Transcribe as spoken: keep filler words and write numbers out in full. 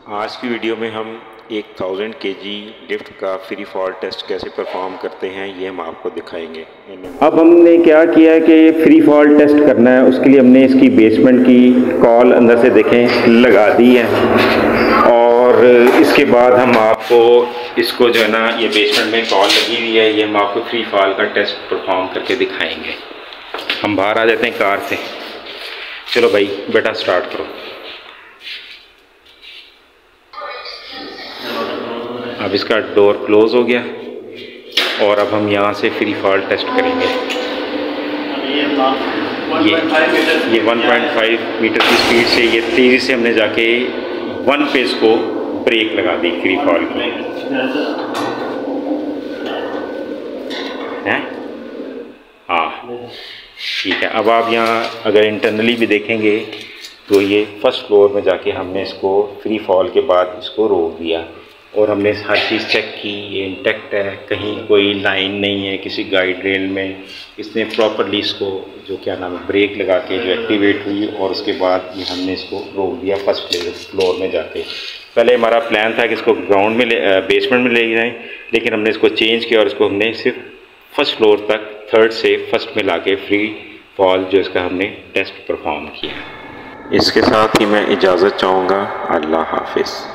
आज की वीडियो में हम एक थाउजेंड के जी लिफ्ट का फ्री फॉल टेस्ट कैसे परफॉर्म करते हैं ये हम आपको दिखाएंगे। अब हमने क्या किया है कि फ्री फॉल टेस्ट करना है, उसके लिए हमने इसकी बेसमेंट की कॉल अंदर से देखें लगा दी है और इसके बाद हम आपको इसको जो है ना ये बेसमेंट में कॉल लगी हुई है, ये हम आपको फ्री फॉल का टेस्ट परफॉर्म करके दिखाएंगे। हम बाहर आ जाते हैं कार से। चलो भाई बेटा स्टार्ट करो। अब इसका डोर क्लोज हो गया और अब हम यहाँ से फ्री फॉल टेस्ट करेंगे। ये ये वन पॉइंट फाइव मीटर की स्पीड से ये तेज़ी से हमने जाके वन पे इसको ब्रेक लगा दी फ्री फॉल की है। हाँ ठीक है। अब आप यहाँ अगर इंटरनली भी देखेंगे तो ये फर्स्ट फ्लोर में जाके हमने इसको फ्री फॉल के बाद इसको रोक दिया और हमने हर चीज़ चेक की, ये इंटैक्ट है, कहीं कोई लाइन नहीं है किसी गाइड रेल में। इसने प्रॉपरली इसको जो क्या नाम है ब्रेक लगा के जो एक्टिवेट हुई और उसके बाद ये हमने इसको रोक दिया फर्स्ट फ्लोर में जाके। पहले हमारा प्लान था कि इसको ग्राउंड में ले बेसमेंट में ले जाएं, लेकिन हमने इसको चेंज किया और इसको हमने सिर्फ फर्स्ट फ्लोर तक थर्ड से फर्स्ट में ला के फ्री फॉल जो इसका हमने टेस्ट परफॉर्म किया। इसके साथ ही मैं इजाज़त चाहूँगा। अल्लाह हाफिज़।